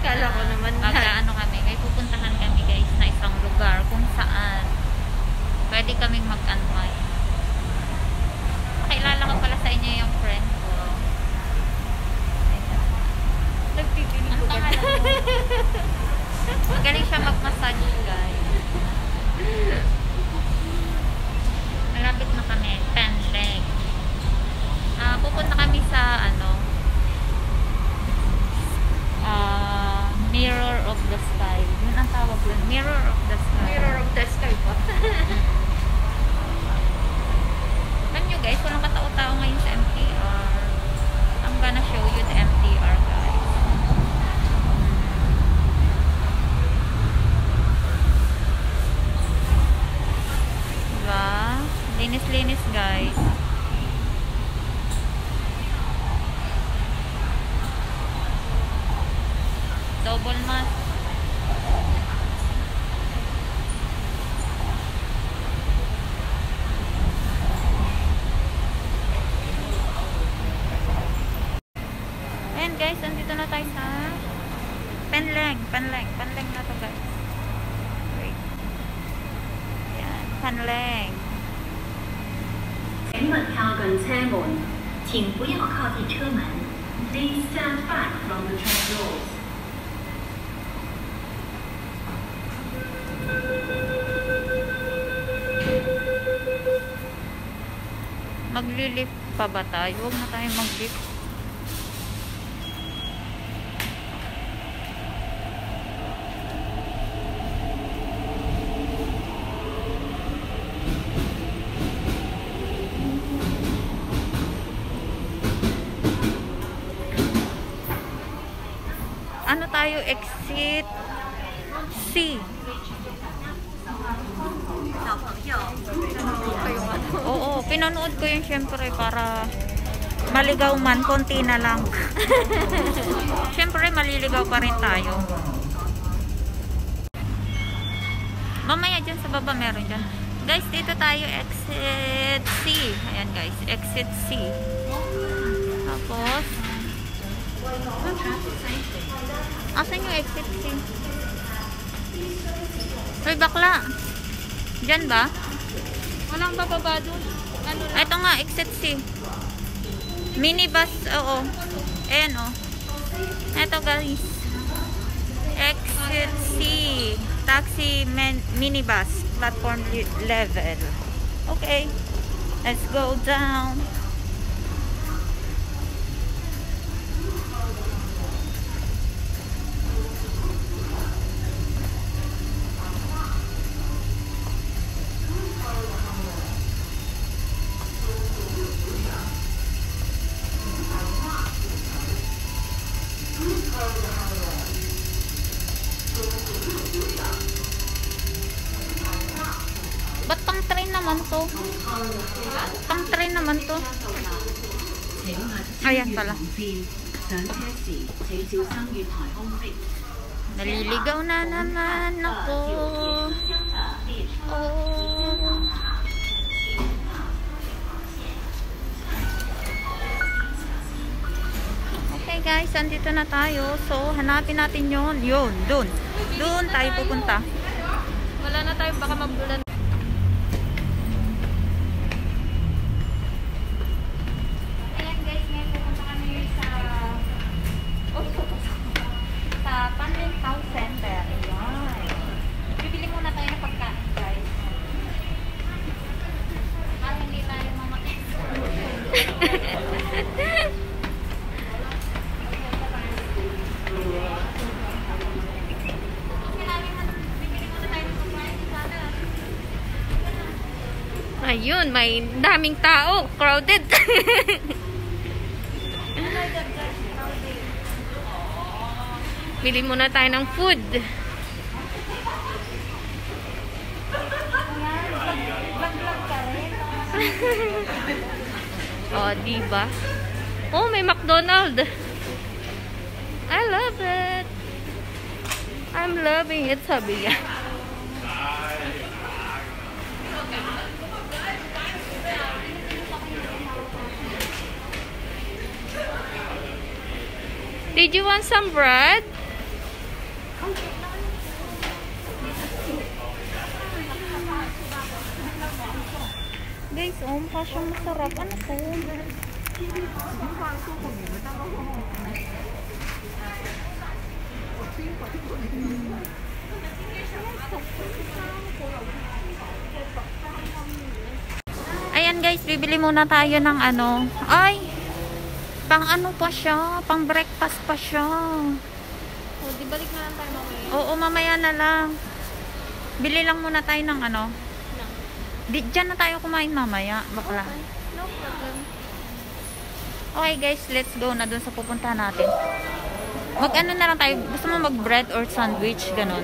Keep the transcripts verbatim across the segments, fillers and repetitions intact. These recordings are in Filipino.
Kala ko naman. Pagka ano kami, may pupuntahan kami guys na isang lugar kung saan pwede kaming mag-antay. Pakilala ko pala sa inyo yung friend ko. Nagpipiling Ang ko pangalan mo? Magaling siya mag-massage guys. Malapit na kami, Penleng. Uh, pupunta kami sa ano uh, Mirror of the Sky. Yun ang tawag yun, Mirror of the Sky. Mirror of the Sky pa. Alam nyo guys, walang katao-tao ngayon sa M T R. I'm gonna show you the M T R guys. Diba? Linis-linis guys. Double mask. Ayan guys, andito na tayo sa Penleng, Penleng, Penleng na to guys. Wait. Ayan, Penleng. 请勿靠近車門，請不要靠近車門。Please stand back from the train doors. Maglilift pa ba tayo? Huwag na tayo maglift. Ano tayo? Exit C. Oo, pinanood ko yun syempre para maligaw man, konti na lang. Syempre maliligaw pa rin tayo. Mamaya dyan sa baba meron dyan. Guys, dito tayo exit C. Ayan guys, exit C. Tapos asan yung exit C? Hoy bakla, dyan ba? Walang bababa doon. Ano lang? Ito nga, exit C. Minibus, oo. Ayan o. Ito guys. Exit C. Taxi minibus. Platform level. Okay. Let's go down. Ba't pang train naman to? Pang train naman to. Ayan pala. Naliligaw na naman ako. Oh. Okay guys, andito na tayo. So, hanapin natin yun. Yun, dun. Dun tayo pupunta. Wala na tayo, baka mabulan. Ayan guys, ngayon pupunta kami sa sa Penleng Town Center. Ayan. Bibili muna tayo ng pagkain guys. Para hindi tayo mamatay. Ayun, may daming tao. Crowded. Bili muna tayo ng food. Oh, diba? Oh, may McDonald's. I love it. I'm loving it, sabi niya. Did you want some bread? Guys, oh, mukha siyang masarap. Ano to? Ayan guys, bibili muna tayo ng ano. Ay! Pang ano pa siya? Pang breakfast pa siya. Oh, di balik na lang tayo mamaya. Oo, mamaya na lang. Bili lang muna tayo ng ano. Di, dyan na tayo kumain mamaya. Bakla. Okay, no problem. Okay guys, let's go na dun sa pupuntahan natin. Mag ano na lang tayo. Gusto mo mag bread or sandwich? Ganon.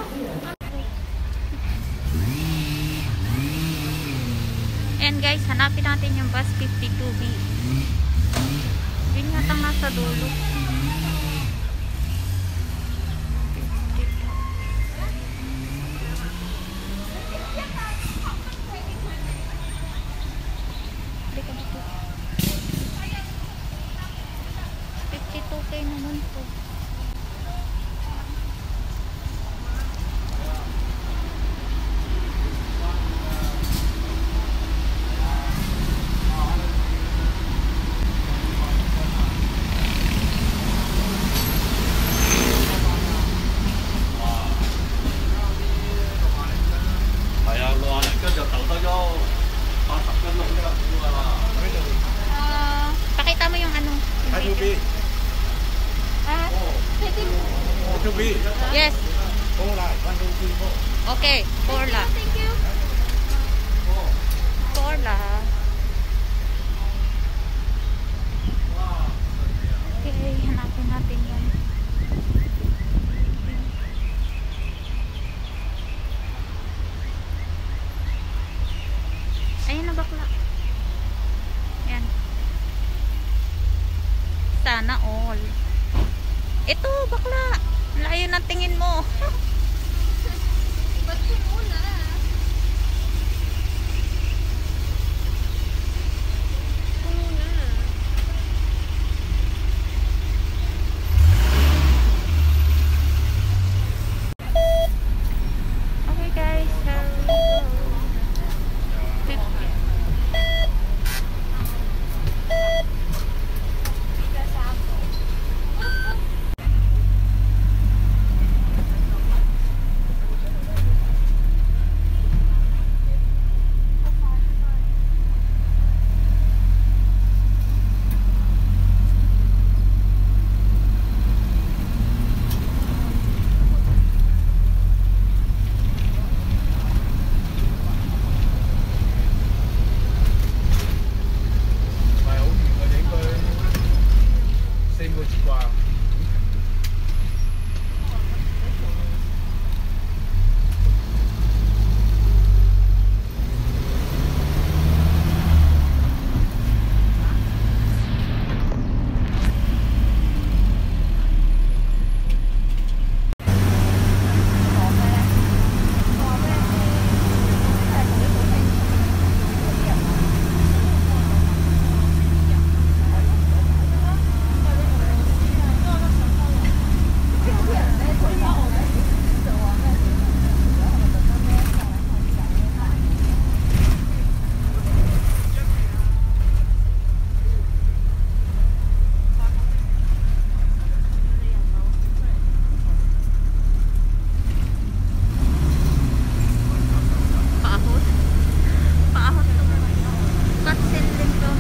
And guys, hanapin natin yung bus fifty-two B. Yun yata nasa dulo. fifty-two K naman po. Ah, pakita mo yung ano. Yung video. Ah, yes. Okay, four la. thank you. Four la. Okay, hanapin natin yan. Ayun na bakla. Yan. Sana all. Ito, bakla. Layo ng tingin mo. Ba't ko muna? Ko muna. Okay guys, so fifty. Paahot. Paahot to. Katsin din to.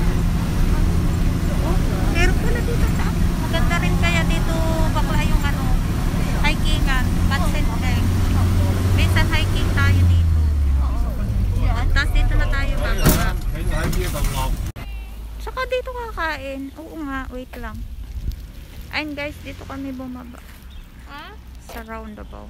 Meron pala dito sa maganda rin kaya dito bakla yung ano hikingan. Katsin din. Minsan hiking tayo dito. Tapos dito na tayo bakla. Saka dito kakain. Oo nga, wait lang. Ayun guys, dito kami bumaba. Ha? Sa roundabout.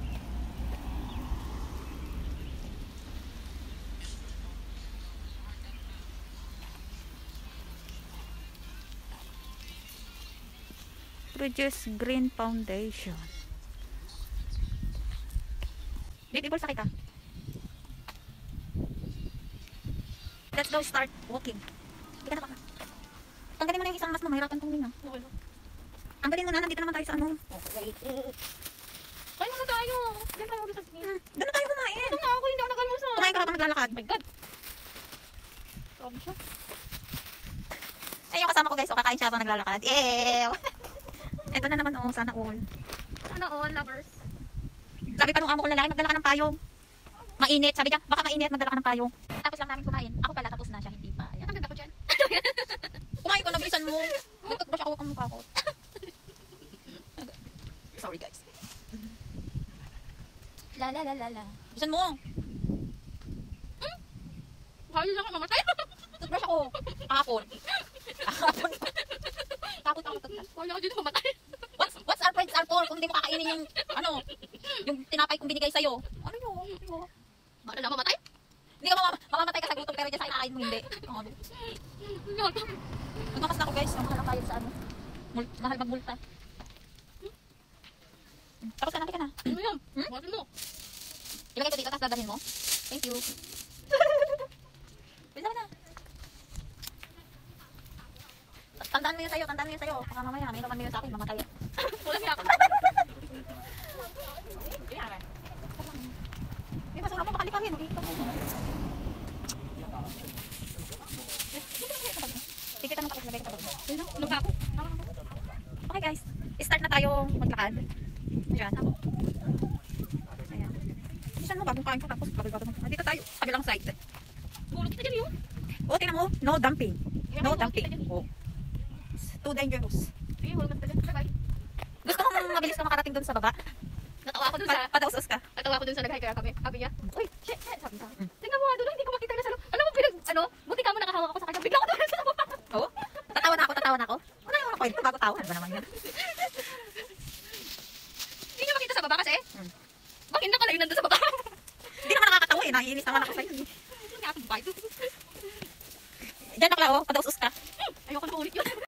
Produce Green Foundation. Baby ball, sakit ka. Let's go start walking. Hindi ka na baka. Tanggalin mo na yung isang mas mo. Mahirapan tong nina. Okay lang. Tanggalin mo na. Nandito naman tayo sa ano. Kain muna tayo. Diyan tayo ulit sa skin. Hmm. Doon na tayo kumain. Ito nga ako, hindi ako nagalmusal. Kumain ka habang naglalakad. Oh my God. Grabe siya. Eh, yung kasama ko guys, o kakain siya habang naglalakad. Ew! Ito na naman, oh, sana all. Sana all, lovers. Sabi pa nung amo ko lalaki, magdala ka ng payong. Mainit, sabi niya, baka mainit, magdala ka ng payong. Tapos lang namin kumain. Ako pala, tapos na siya, hindi pa. Ayan. Ang ganda ko dyan. Kumain ko, nabilisan mo. Nagtutbrush ako ang mukha ko. Sorry guys. La la la la la. Bilisan mo. Halos lang ako mamatay. Toothbrush ako. Kahapon. Kahapon. Kahapon ako toothbrush. Wala ako dito mamatay. What's, what's our friends are for? Kung hindi mo kakainin yung, ano, yung tinapay kong binigay sa'yo. Ano yun? Ano yun? Baka na mamatay? Hindi ka mamam mamamatay ka sa gutom pero dyan sa kinakain mo hindi. Ano? Nagmakas na ako guys. Ang mahal ang bayad sa ano. Mul mahal magmulta. Tapos ka na, ka na. Ano yan? Hmm? Bakit mo? Ilagay ko dito, tapos dadalhin mo. Thank you. Bisa na. Tandaan mo yun sa'yo, tandaan mo yun sa'yo. Baka mamaya, may naman mo yun sa akin, mamatay. Wala siya ako. May basura mo, makali pa rin. Dito mo. Tikita mo tapos lagay ka tapos. Luka ako. Okay guys, start na tayo maglakad. Diyan. Ayan. Isan mo bagong kain ko tapos bagal-bagal mo. Dito tayo, kabilang side. Bulot kita dyan yun. O, tingnan mo, no dumping. No dumping. O. Too dangerous. Sige, bulot kita dyan. Bye-bye. Gusto mong mabilis ka makarating doon sa baba? Natawa ako dun sa... Pa Padausas ka. Natawa ako dun sa nag-hike kami. Sabi niya, Uy, shit, shit. Sabi ka. tingnan mo nga doon, hindi ko makita na sa loob. Alam mo, pinag... Ano? Buti ka mo nakahawak ako sa kanya. Bigla ko doon sa baba. Oo? Tatawa na ako, tatawa na ako. Wala yung kwento bago tawa. Ano ba naman yan? Hindi niya makita sa baba kasi. Hmm. Bakit nakalayo nandun sa baba? Hindi naman nakakatawa eh. Naiinis naman ako sa'yo. Hindi ako bite. Diyan na pala, oh. Padausas ka. Ayoko na ulit yun.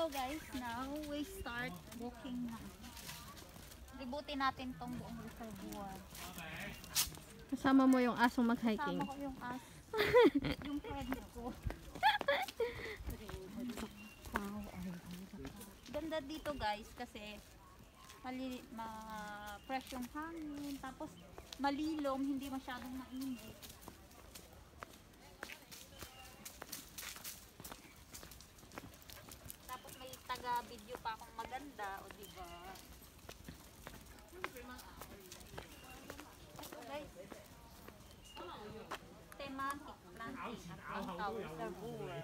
So guys, now we start walking na. Libutin natin tong buong reservoir. Kasama mo yung asong mag-hiking. Kasama ko yung as. Yung friend ko. Ganda dito guys kasi mali, ma fresh yung hangin, tapos malilom, hindi masyadong mainit. Tapos may taga-video pa akong maganda, o diba? Ito guys. Thematic planting at ang tower reservoir.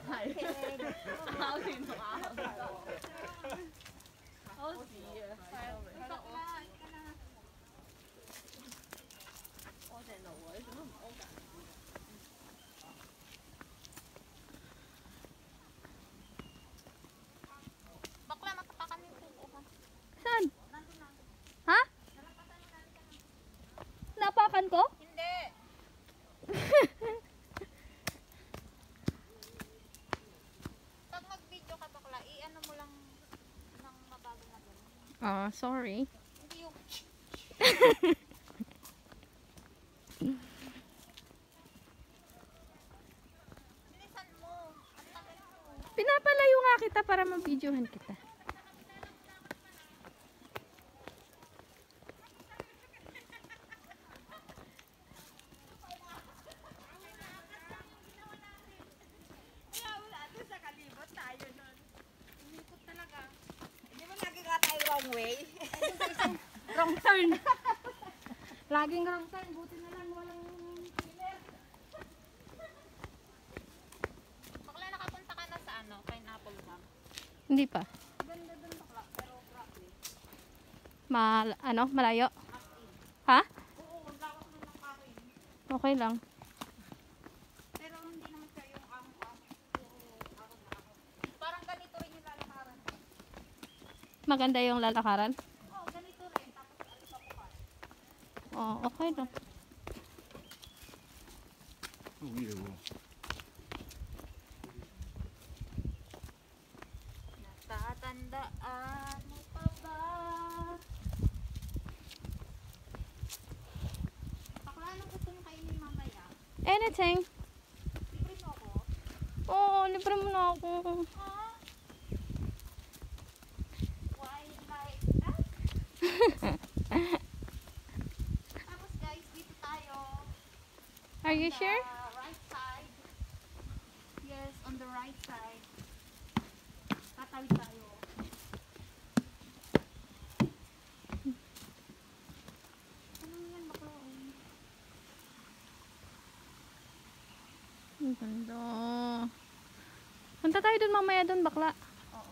Bakla, matapakan yung puko. Saan? Ha? Napakan ko? Hindi. Pag mag-video ka bakla, i-ano mo lang ng mabago na gano'n. Ah, sorry. Hindi yung... Bilisan mo. Ang tagal mo. Pinapalayo nga kita para ma-videohan kita. Wrong turn. Laging wrong turn. Buti na lang walang killer. Bakla, nakapunta ka na sa ano? Pineapple Dam. Hindi pa. Ganda dun bakla. Pero grabe. Mal ano, malayo? As in. Ha? Oo, ang lakas na ng karin. Okay lang. Pero hindi naman siya yung ang-ang. Oo, akong na ako. Parang ganito rin yung lalakaran. Maganda yung lalakaran. Oo, ganito rin. Tapos alipapukan. Oh, okay lang. Natatandaan mo pa ba? Bakla, ano gusto mo kainin mamaya? Anything. Libre mo ako? Oo, libre mo na ako. Ha? Why like that? Tapos guys, dito tayo. Are you On the sure? right side. Yes, on the right side. Tatawid tayo. Ano yan, bakla? Ang ganda. Punta tayo dun mamaya dun, bakla. Oo.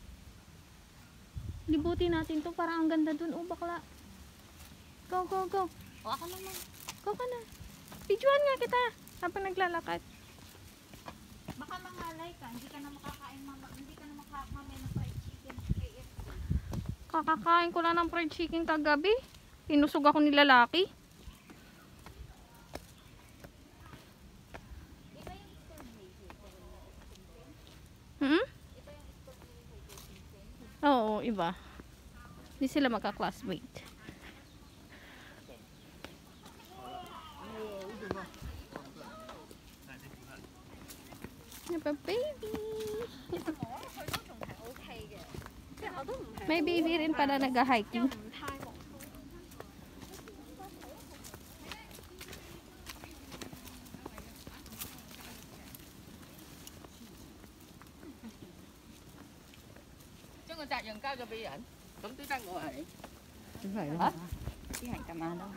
Libutin natin to. Parang ang ganda dun. Oh, bakla. Go, go, go. O, ako naman. Go ka na. Videoan nga kita. Habang naglalakad. Baka mangalay ka, hindi ka na makakain mama, hindi ka na makakain ng fried chicken K F C. Kakakain ko lang ng fried chicken kagabi. Tinusog ako ni lalaki. Iba yung store major. Hmm? Iba yung store major. Oo, iba. Hindi sila magka-classmate. Have a baby. May baby rin pala nag-hiking. Chứ người ta dừng cao cho bị ảnh cũng tí đang ngồi hả? Đúng rồi. Hả? Chứ hành cầm đâu.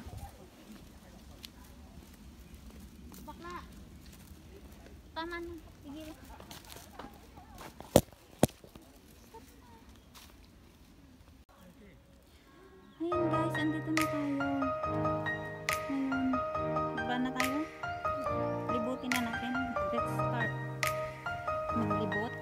Bakla. Tama na. Sige. Ayun guys, andito na tayo. Ngayon, baba na tayo. Libutin na natin. Let's start. Maglibot.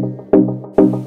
Bye.